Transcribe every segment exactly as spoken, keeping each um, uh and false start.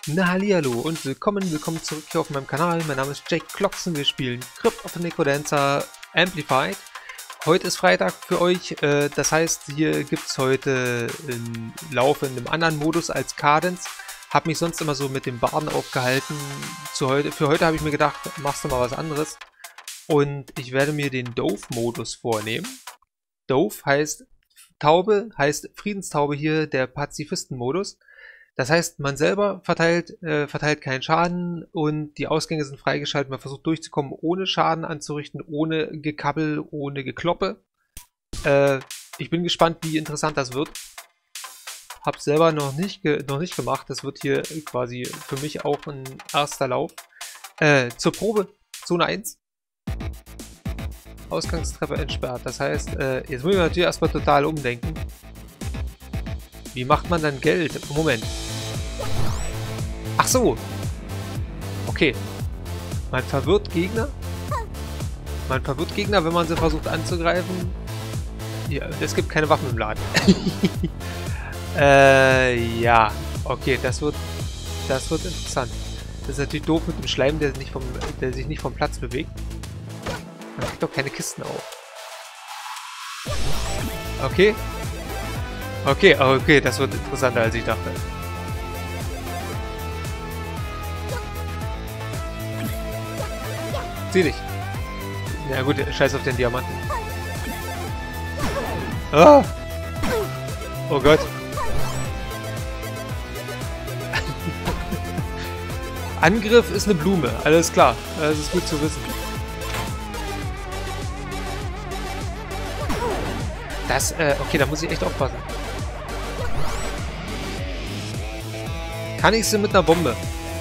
Na hallihallo und willkommen, willkommen zurück hier auf meinem Kanal. Mein Name ist Jake Kloxen, wir spielen Crypt of the Necrodancer Amplified. Heute ist Freitag für euch, äh, das heißt, hier gibt es heute einen Lauf in einem anderen Modus als Cadence. Hab mich sonst immer so mit dem Barden aufgehalten. Zu heute, für heute habe ich mir gedacht, machst du mal was anderes. Und ich werde mir den Dove-Modus vornehmen. Dove heißt Taube, heißt Friedenstaube hier, der Pazifisten-Modus. Das heißt, man selber verteilt, äh, verteilt keinen Schaden und die Ausgänge sind freigeschaltet. Man versucht durchzukommen, ohne Schaden anzurichten, ohne Gekabbel, ohne Gekloppe. Äh, ich bin gespannt, wie interessant das wird. Hab's selber noch nicht, ge noch nicht gemacht. Das wird hier quasi für mich auch ein erster Lauf. Äh, zur Probe, Zone eins. Ausgangstreppe entsperrt. Das heißt, äh, jetzt muss ich natürlich erstmal total umdenken. Wie macht man dann Geld? Moment. Ach so. Okay. Man verwirrt Gegner. Man verwirrt Gegner, wenn man sie versucht anzugreifen. Ja, es gibt keine Waffen im Laden. äh, ja. Okay, das wird, das wird interessant. Das ist natürlich doof mit dem Schleim, der sich nicht vom, der sich nicht vom Platz bewegt. Man kriegt doch keine Kisten auf. Okay. Okay, okay, das wird interessanter, als ich dachte. Zieh dich. Ja gut, scheiß auf den Diamanten. Oh, oh Gott. Angriff ist eine Blume, alles klar. Das ist gut zu wissen. Das, äh, okay, da muss ich echt aufpassen. Kann ich sie mit einer Bombe?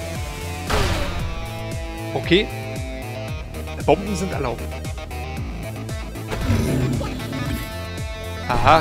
Okay. Bomben sind erlaubt. Aha.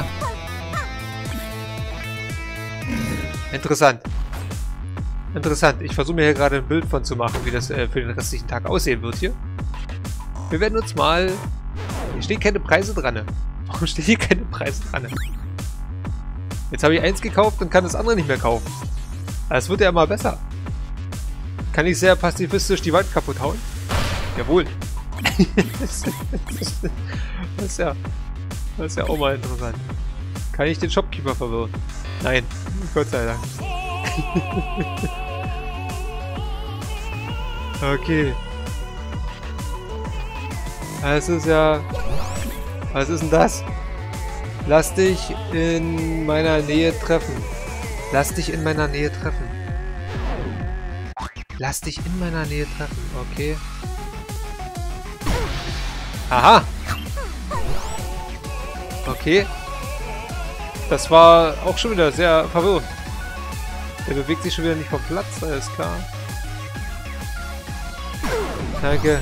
Interessant. Interessant. Ich versuche mir hier gerade ein Bild von zu machen, wie das äh, für den restlichen Tag aussehen wird hier. Wir werden uns mal... Hier stehen keine Preise dran. Warum stehen hier keine Preise dran? Jetzt habe ich eins gekauft und kann das andere nicht mehr kaufen. Es wird ja immer besser. Kann ich sehr pazifistisch die Wand kaputt hauen? Jawohl. das, ist ja, das ist ja auch mal interessant. Kann ich den Shopkeeper verwirren? Nein. Gott sei Dank. Okay. Das ist ja... Was ist denn das? Lass dich in meiner Nähe treffen. Lass dich in meiner Nähe treffen. Lass dich in meiner Nähe treffen. Okay. Aha. Okay. Das war auch schon wieder sehr verwirrend. Der bewegt sich schon wieder nicht vom Platz, alles klar. Danke.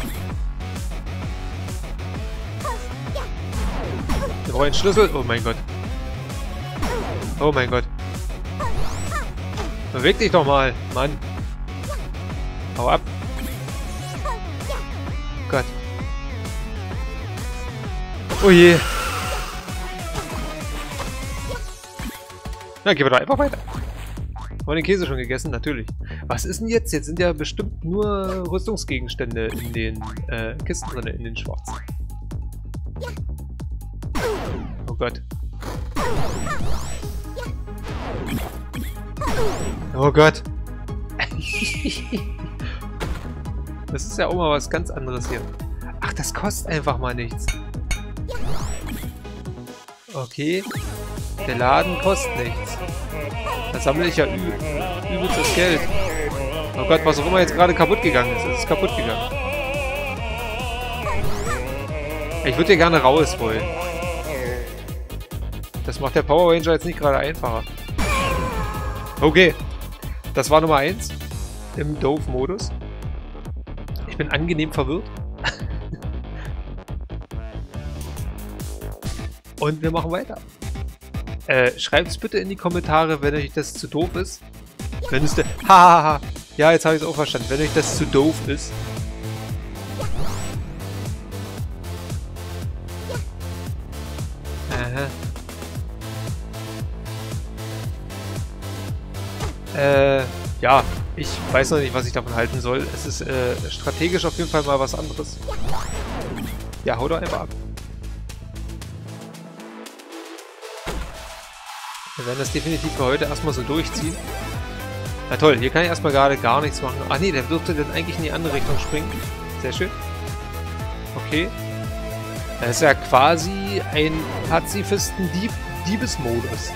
Wir brauchen einen Schlüssel. Oh mein Gott. Oh mein Gott. Beweg dich doch mal, Mann. Hau ab. Gott. Oh je. Na, gehen wir doch einfach weiter. Haben wir den Käse schon gegessen? Natürlich. Was ist denn jetzt? Jetzt sind ja bestimmt nur Rüstungsgegenstände in den äh, Kisten drin, in den schwarzen. Oh Gott. Oh Gott. Das ist ja auch mal was ganz anderes hier. Ach, das kostet einfach mal nichts. Okay. Der Laden kostet nichts. Da sammle ich ja üb übelst das Geld. Oh Gott, was auch immer jetzt gerade kaputt gegangen ist. Es ist kaputt gegangen. Ich würde hier gerne raus wollen. Das macht der Power Ranger jetzt nicht gerade einfacher. Okay. Das war Nummer eins im Dove-Modus. Ich bin angenehm verwirrt. Und wir machen weiter. Äh, schreibt es bitte in die Kommentare, wenn euch das zu doof ist. Wenn es der... Hahaha. Ja, jetzt habe ich es auch verstanden. Wenn euch das zu doof ist. Aha. Äh, ja. Ich weiß noch nicht, was ich davon halten soll. Es ist äh, strategisch auf jeden Fall mal was anderes. Ja, hau doch einfach ab. Wir werden das definitiv für heute erstmal so durchziehen. Na toll, hier kann ich erstmal gerade gar nichts machen. Ach nee, der dürfte dann eigentlich in die andere Richtung springen. Sehr schön. Okay. Das ist ja quasi ein Pazifisten-Diebesmodus.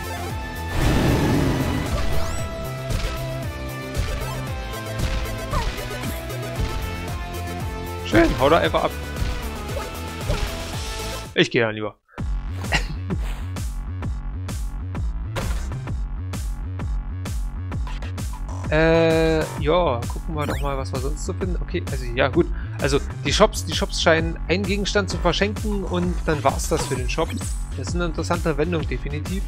Schön, hau da einfach ab. Ich gehe dann lieber. äh, ja, gucken wir doch mal, was wir sonst so finden. Okay, also ja gut. Also die Shops, die Shops scheinen einen Gegenstand zu verschenken und dann war's das für den Shop. Das ist eine interessante Wendung, definitiv.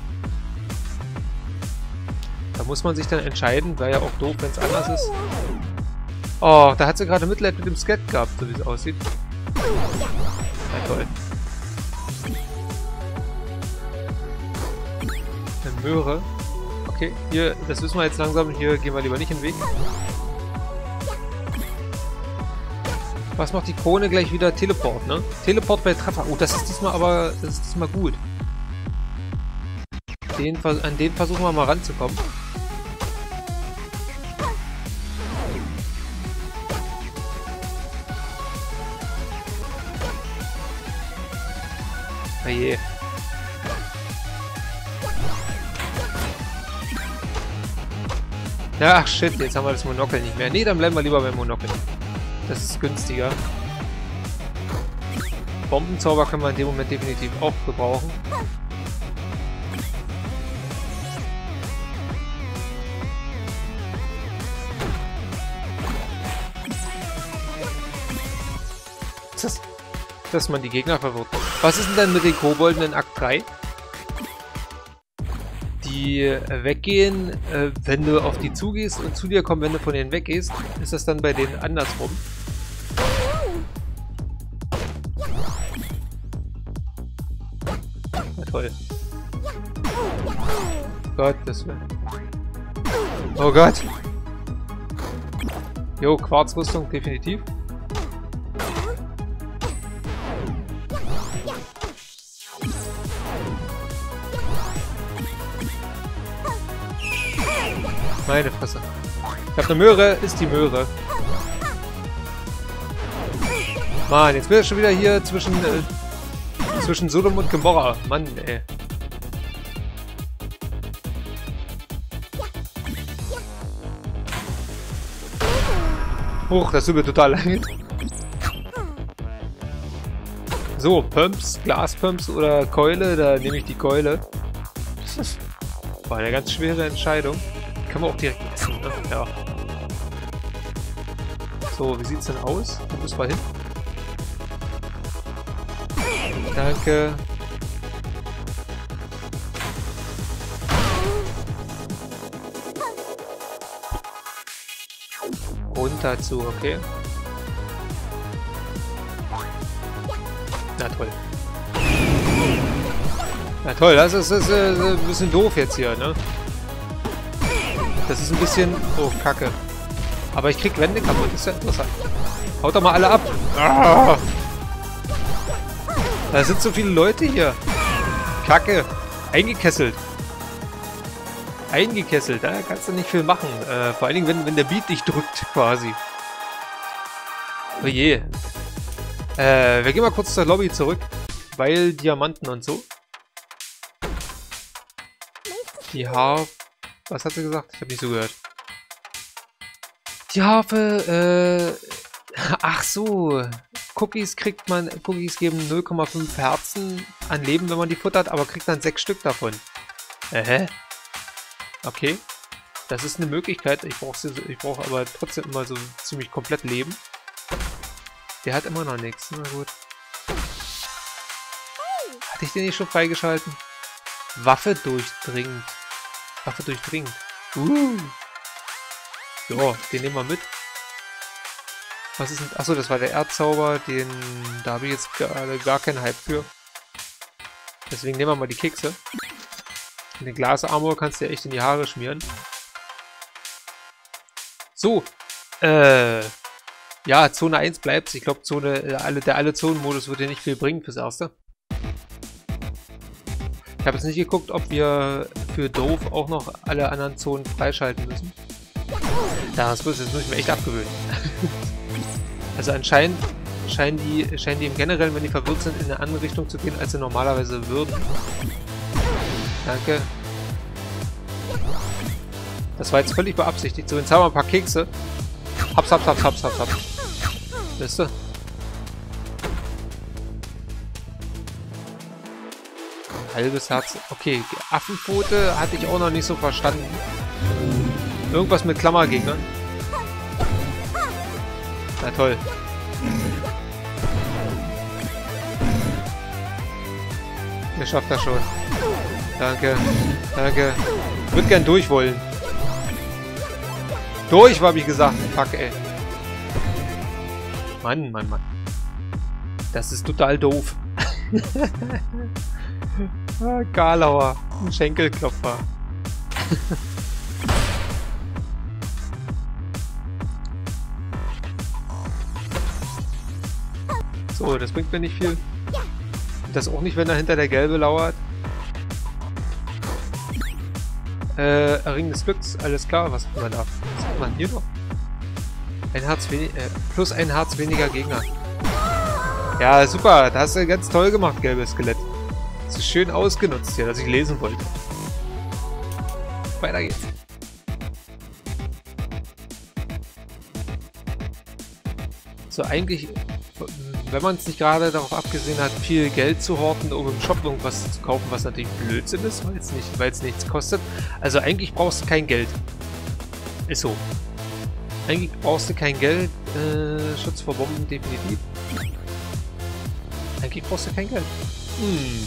Da muss man sich dann entscheiden, wäre ja auch doof, wenn es anders ist. Oh, da hat sie gerade Mitleid mit dem Skat gehabt, so wie es aussieht. Na toll. Eine Möhre. Okay, hier, das wissen wir jetzt langsam. Hier gehen wir lieber nicht in den Weg. Was macht die Krone gleich wieder? Teleport, ne? Teleport bei Treffer. Oh, das ist diesmal aber, das ist diesmal gut. Den, an den versuchen wir mal ranzukommen. Oh je. Ja, ach shit, jetzt haben wir das Monokel nicht mehr. Nee, dann bleiben wir lieber beim Monokel. Das ist günstiger. Bombenzauber können wir in dem Moment definitiv auch gebrauchen. Das, dass man die Gegner verwirrt. Was ist denn dann mit den Kobolden in Akt drei? Die äh, weggehen, äh, wenn du auf die zugehst und zu dir kommen, wenn du von denen weggehst, ist das dann bei denen andersrum. Na toll. Gott, das wäre... Oh Gott! Jo, Quarzrüstung, definitiv. Meine Fresse. Ich habe eine Möhre, ist die Möhre. Mann, jetzt bin ich schon wieder hier zwischen äh, zwischen Sodom und Gomorra. Mann, ey. Huch, das tut mir total leid. So, Pumps, Glaspumps oder Keule, da nehme ich die Keule. Das war eine ganz schwere Entscheidung. Kann man auch direkt essen, ne? Ja. So, wie sieht's denn aus? Wo müssen wir hin? Danke. Runter zu, okay. Na toll. Na toll, das ist, das ist äh, ein bisschen doof jetzt hier, ne? Das ist ein bisschen... Oh, Kacke. Aber ich krieg Wände kaputt, das ist ja interessant. Haut doch mal alle ab. Ah! Da sind so viele Leute hier. Kacke. Eingekesselt. Eingekesselt, da kannst du nicht viel machen. Äh, vor allen Dingen, wenn, wenn der Beat dich drückt, quasi. Oh je. Äh, wir gehen mal kurz zur Lobby zurück. Weil Diamanten und so. Die Harfe... Was hat sie gesagt? Ich habe nicht so gehört. Die Harfe, äh... Ach so. Cookies kriegt man... Cookies geben null Komma fünf Herzen an Leben, wenn man die futtert, aber kriegt dann sechs Stück davon. Äh, hä? Okay. Das ist eine Möglichkeit. Ich brauche ich brauch aber trotzdem immer so ziemlich komplett Leben. Der hat immer noch nichts. Na gut. Hatte ich den nicht schon freigeschalten? Waffe durchdringend. Waffe durchdringend. Uh. Ja, den nehmen wir mit. Was ist denn... Achso, das war der Erdzauber. Den... Da habe ich jetzt gerade gar keinen Hype für. Deswegen nehmen wir mal die Kekse. Und den Glasarmor kannst du ja echt in die Haare schmieren. So, äh, ja, Zone eins bleibt. Ich glaube, Zone, äh, alle, der Alle-Zonen-Modus wird dir nicht viel bringen fürs Erste. Ich habe jetzt nicht geguckt, ob wir für Doof auch noch alle anderen Zonen freischalten müssen. Das muss, das muss ich mir echt abgewöhnen. Also anscheinend scheinen die, scheinen die im Generellen, wenn die verwirrt sind, in eine andere Richtung zu gehen, als sie normalerweise würden. Danke. Das war jetzt völlig beabsichtigt. So, jetzt haben wir ein paar Kekse. Haps, haps, haps, haps, haps, haps. Weißt du? Halbes Herz. Okay, Affenpfote hatte ich auch noch nicht so verstanden. Irgendwas mit Klammergegnern. Na toll. Ihr schafft das schon. Danke. Danke. Ich würde gern durch wollen. Durch, habe ich gesagt. Fuck, ey. Mann, Mann, Mann. Das ist total doof. Ah, Galauer. Ein Schenkelklopfer. So, das bringt mir nicht viel. Das auch nicht, wenn er hinter der Gelbe lauert. Äh, Erring des Glücks, alles klar. Was hat man da? Was hat man hier noch? Ein Herz weniger, äh, plus ein Herz weniger Gegner. Ja, super. Das hast du ganz toll gemacht, gelbes Skelett. Das ist schön ausgenutzt hier, dass ich lesen wollte. Weiter geht's. So, eigentlich, wenn man es nicht gerade darauf abgesehen hat, viel Geld zu horten, um im Shop irgendwas zu kaufen, was natürlich Blödsinn ist, weil es nicht, weil es nichts kostet. Also eigentlich brauchst du kein Geld. Ist so. Eigentlich brauchst du kein Geld. Äh, Schutz vor Bomben definitiv. Eigentlich brauchst du kein Geld. Hm.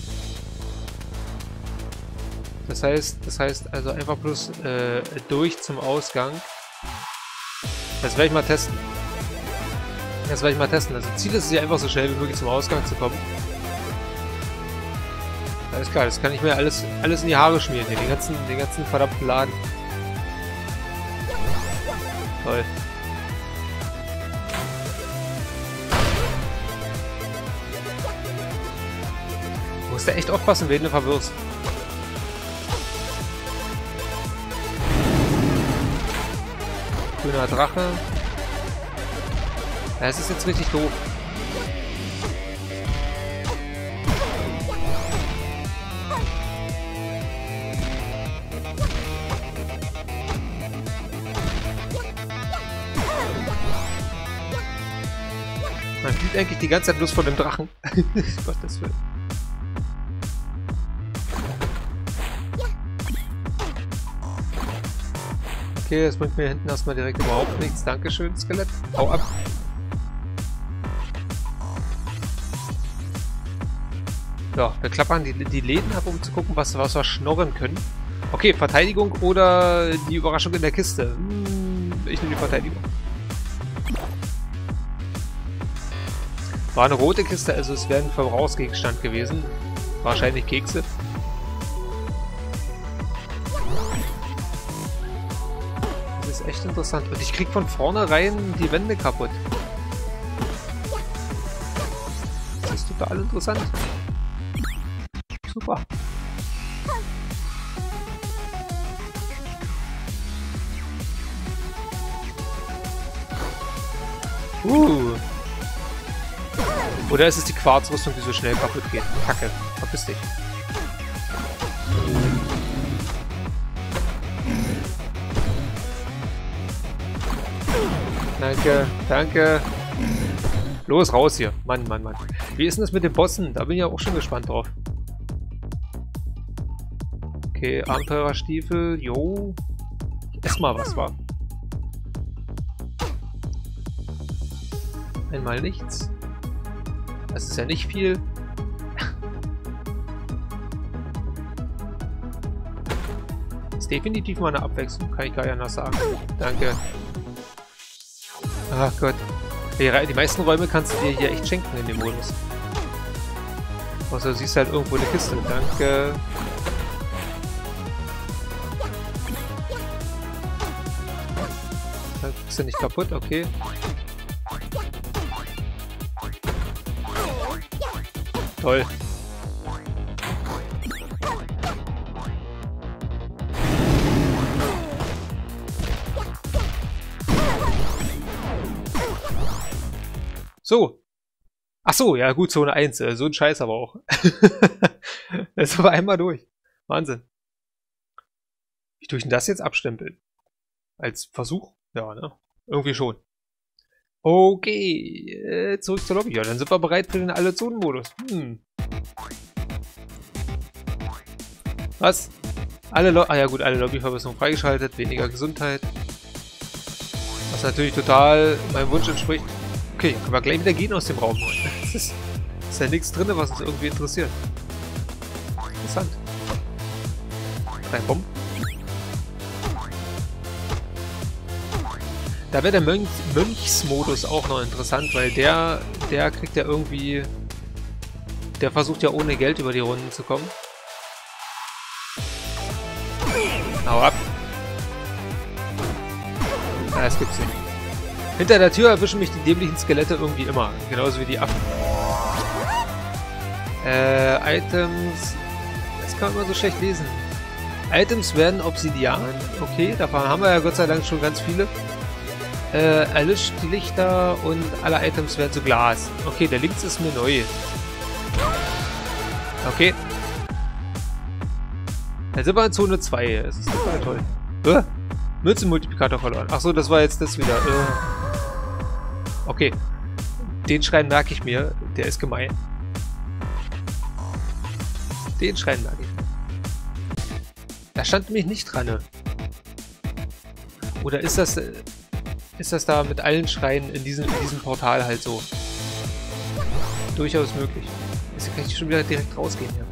Das heißt, das heißt also einfach bloß äh, durch zum Ausgang. Das werde ich mal testen. Das werde ich mal testen. Also Ziel ist es ja einfach so schnell wie möglich zum Ausgang zu kommen. Alles klar, das kann ich mir alles, alles in die Haare schmieren hier, den ganzen, den ganzen verdammten Laden. Toll. Du musst da echt aufpassen, wen du verwirrst. Grüner Drache. Ja, es ist jetzt richtig doof. Man fliegt eigentlich die ganze Zeit bloß von dem Drachen. Gottes Willen. Okay, das bringt mir hinten erstmal direkt überhaupt nichts. Dankeschön, Skelett. Hau ab. Ja, wir klappern die, die Läden ab, um zu gucken, was, was wir schnorren können. Okay, Verteidigung oder die Überraschung in der Kiste. Hm, ich nehme die Verteidigung. War eine rote Kiste, also es wäre ein Verbrauchsgegenstand gewesen. Wahrscheinlich Kekse. Das ist echt interessant. Und ich krieg von vornherein die Wände kaputt. Das ist total interessant. Super. Uh. Oder ist es die Quarzrüstung, die so schnell kaputt geht? Kacke. Verpiss dich. Danke, danke. Los, raus hier. Mann, Mann, Mann. Wie ist denn das mit den Bossen? Da bin ich ja auch schon gespannt drauf. Okay, Abenteurerstiefel. Jo. Ich ess mal was, wa? Einmal nichts. Das ist ja nicht viel. Das ist definitiv mal eine Abwechslung, kann ich gar nicht anders sagen. Danke. Ach Gott. Die, die meisten Räume kannst du dir hier echt schenken in dem Modus. Außer du siehst halt irgendwo eine Kiste. Danke. Ist ja nicht kaputt, okay. Toll. So. Ach so, ja gut, Zone eins. So ein Scheiß aber auch. Das ist aber einmal durch. Wahnsinn. Wie tue ich denn das jetzt abstempeln? Als Versuch? Ja, ne? Irgendwie schon. Okay, äh, zurück zur Lobby. Ja, dann sind wir bereit für den Alle-Zonen-Modus. Hm. Was? Alle Lo Ah ja gut, alle Lobbyverbesserungen freigeschaltet, weniger Gesundheit. Was natürlich total meinem Wunsch entspricht. Okay, können wir gleich wieder gehen aus dem Raum. Es ist, ist ja nichts drin, was uns irgendwie interessiert. Interessant. Drei Bomben. Da wäre der Mönch Mönchsmodus auch noch interessant, weil der, der kriegt ja irgendwie... Der versucht ja ohne Geld über die Runden zu kommen. Hau ab. Na, das gibt's nicht. Hinter der Tür erwischen mich die dämlichen Skelette irgendwie immer. Genauso wie die Affen. Äh, Items... Das kann man immer so schlecht lesen. Items werden Obsidian. Okay, davon haben wir ja Gott sei Dank schon ganz viele. Äh, erlischt die Lichter und alle Items werden zu Glas. Okay, der links ist mir neu. Okay. Da sind wir in Zone zwei. Das ist total toll. Äh, Münzenmultiplikator verloren. Achso, das war jetzt das wieder. Äh. Okay. Den Schrein merke ich mir. Der ist gemein. Den Schrein merke ich mir. Da stand nämlich nicht dran. Ne? Oder ist das... Äh, Ist das da mit allen Schreinen in diesem, in diesem Portal halt so? Durchaus möglich. Jetzt kann ich schon wieder direkt rausgehen hier.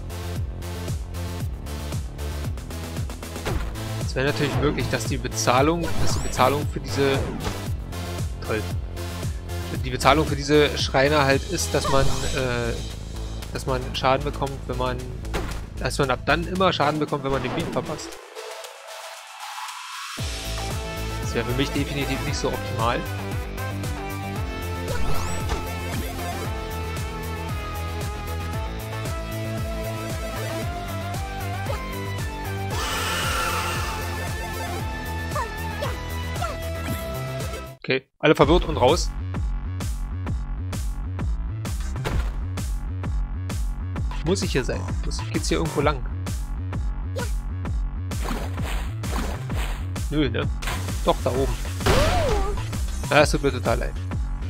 Es wäre natürlich möglich, dass die Bezahlung, dass die Bezahlung für diese... Toll. Die Bezahlung für diese Schreine halt ist, dass man, äh, dass man Schaden bekommt, wenn man... Dass man ab dann immer Schaden bekommt, wenn man den Beat verpasst. Das wäre für mich definitiv nicht so optimal. Okay, alle verwirrt und raus. Muss ich hier sein? Muss, geht's hier irgendwo lang? Nö, ne? Doch, da oben. Ja, es tut mir total leid.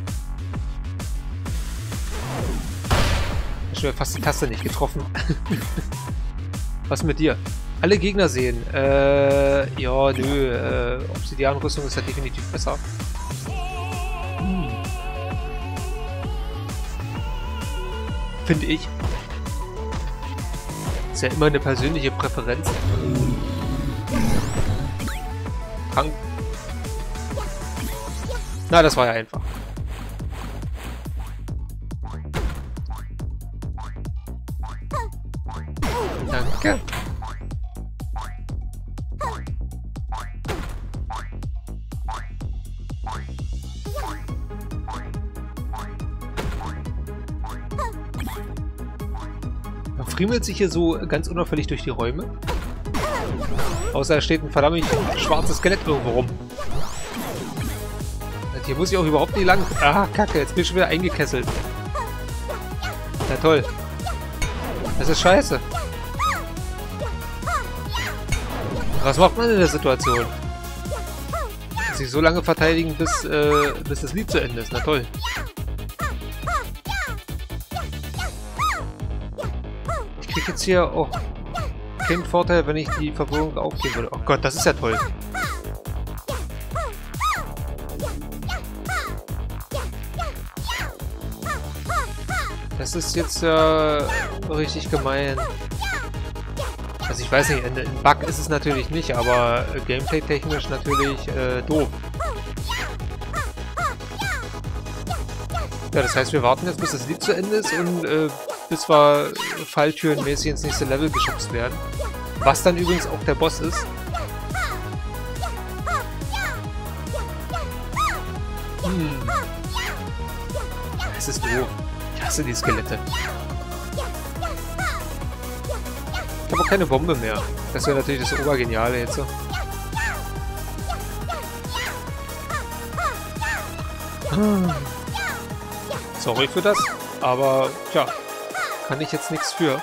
Ich habe fast die Taste nicht getroffen. Was mit dir? Alle Gegner sehen. Äh, ja, nö. Äh, Obsidian-Rüstung ist ja definitiv besser. Hm. Finde ich. Ist ja immer eine persönliche Präferenz. Krank. Na, das war ja einfach. Danke. Man friemelt sich hier so ganz unauffällig durch die Räume. Außer da steht ein verdammt schwarzes Skelett irgendwo rum. Hier muss ich auch überhaupt nicht lang. Ah, Kacke, jetzt bin ich schon wieder eingekesselt. Ja, toll. Das ist scheiße. Was macht man in der Situation? Sich so lange verteidigen, bis, äh, bis das Lied zu Ende ist. Na toll. Ich krieg jetzt hier auch keinen Vorteil, wenn ich die Verwirrung aufgeben würde. Oh Gott, das ist ja toll. Das ist jetzt ja äh, richtig gemein. Also ich weiß nicht, ein, ein Bug ist es natürlich nicht, aber äh, gameplay-technisch natürlich äh, doof. Ja, das heißt, wir warten jetzt, bis das Lied zu Ende ist und äh, bis wir falltürenmäßig ins nächste Level geschubst werden. Was dann übrigens auch der Boss ist. Hm. Das ist doof. Ich hasse die Skelette. Ich habe auch keine Bombe mehr. Das wäre natürlich das Obergeniale jetzt so. Sorry für das, aber tja, kann ich jetzt nichts für.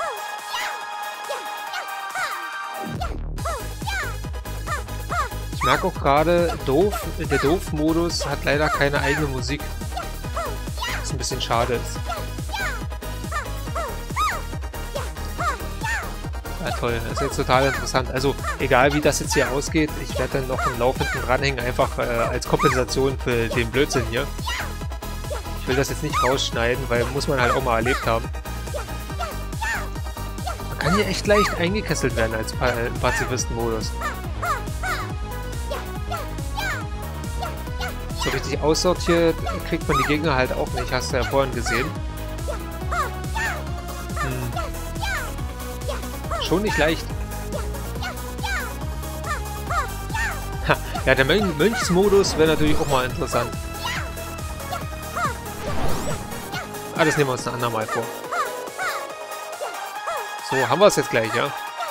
Ich merke auch gerade, doof, der Doof-Modus hat leider keine eigene Musik. Was ein bisschen schade ist. Ja toll, das ist jetzt total interessant. Also egal wie das jetzt hier ausgeht, ich werde dann noch einen Lauf hinten dranhängen, einfach äh, als Kompensation für den Blödsinn hier. Ich will das jetzt nicht rausschneiden, weil muss man halt auch mal erlebt haben. Man kann hier echt leicht eingekesselt werden als pa im Pazifisten-Modus. So richtig aussortiert kriegt man die Gegner halt auch nicht, hast du ja vorhin gesehen. Hm. Schon nicht leicht. Ha, ja, der Mön Mönchsmodus wäre natürlich auch mal interessant. Ah, das nehmen wir uns ein andermal vor. So, haben wir es jetzt gleich, ja?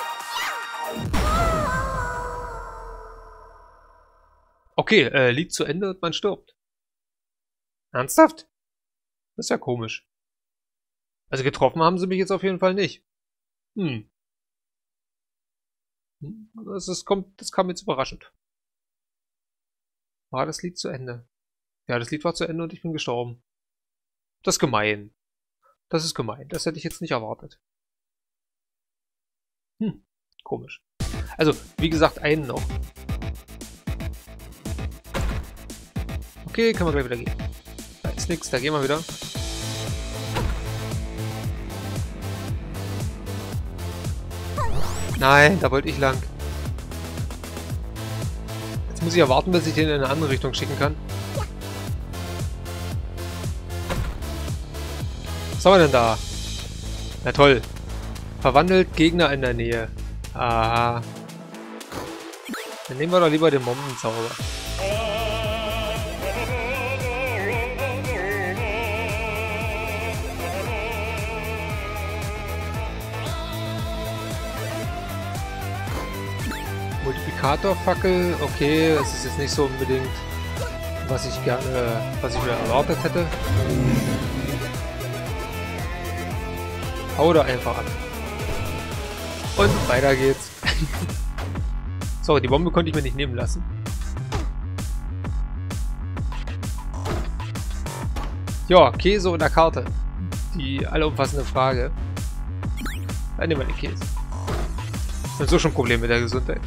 Okay, äh, Lied zu Ende und man stirbt. Ernsthaft? Das ist ja komisch. Also getroffen haben sie mich jetzt auf jeden Fall nicht. Hm. Das, ist, kommt, das kam jetzt überraschend. War das Lied zu Ende? Ja, das Lied war zu Ende und ich bin gestorben. Das ist gemein. Das ist gemein. Das hätte ich jetzt nicht erwartet. Hm, komisch. Also, wie gesagt, einen noch. Okay, können wir gleich wieder gehen. Da ist nichts, da gehen wir wieder. Nein, da wollte ich lang. Jetzt muss ich ja warten, bis ich den in eine andere Richtung schicken kann. Was haben wir denn da? Na toll. Verwandelt Gegner in der Nähe. Aha. Dann nehmen wir doch lieber den Bombenzauber. Multiplikatorfackel, okay, das ist jetzt nicht so unbedingt, was ich gerne, was ich mir erwartet hätte. Hau da einfach ab. Und weiter geht's. Sorry, die Bombe konnte ich mir nicht nehmen lassen. Ja, Käse oder Karte? Die allumfassende Frage. Dann nehmen wir den Käse. Ich habe so schon Probleme mit der Gesundheit.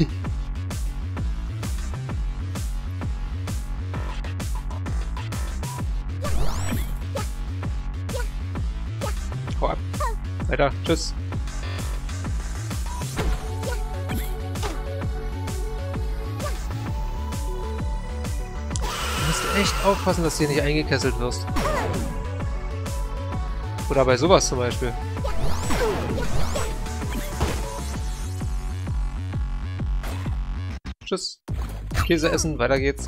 Hau ab. Weiter. Tschüss. Du musst echt aufpassen, dass du hier nicht eingekesselt wirst. Oder bei sowas zum Beispiel. Tschüss. Käse essen, weiter geht's.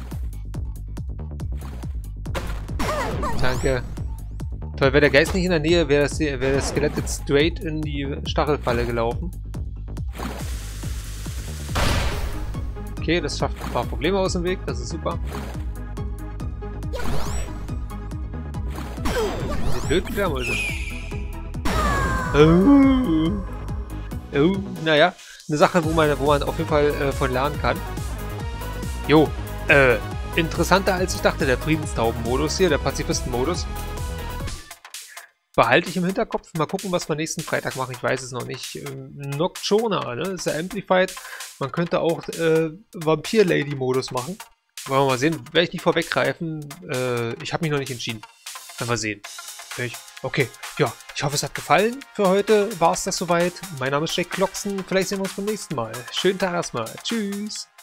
Danke. Toll, wäre der Geist nicht in der Nähe, wäre das, wär das Skelett jetzt straight in die Stachelfalle gelaufen. Okay, das schafft ein paar Probleme aus dem Weg, das ist super. Die blöden Fledermäuse. Oh. Oh, naja. Eine Sache, wo man, wo man auf jeden Fall äh, von lernen kann. Jo, äh, interessanter als ich dachte, der Friedenstauben-Modus hier, der Pazifisten-Modus. Behalte ich im Hinterkopf. Mal gucken, was wir nächsten Freitag machen. Ich weiß es noch nicht. Ähm, Nocturna, ne? Das ist ja Amplified. Man könnte auch äh, Vampir-Lady-Modus machen. Wollen wir mal sehen. Werde ich nicht vorweggreifen. Äh, ich habe mich noch nicht entschieden. Werden wir sehen. Okay, ja, ich hoffe, es hat gefallen. Für heute war es das soweit. Mein Name ist Jake Kloxen. Vielleicht sehen wir uns beim nächsten Mal. Schönen Tag erstmal. Tschüss.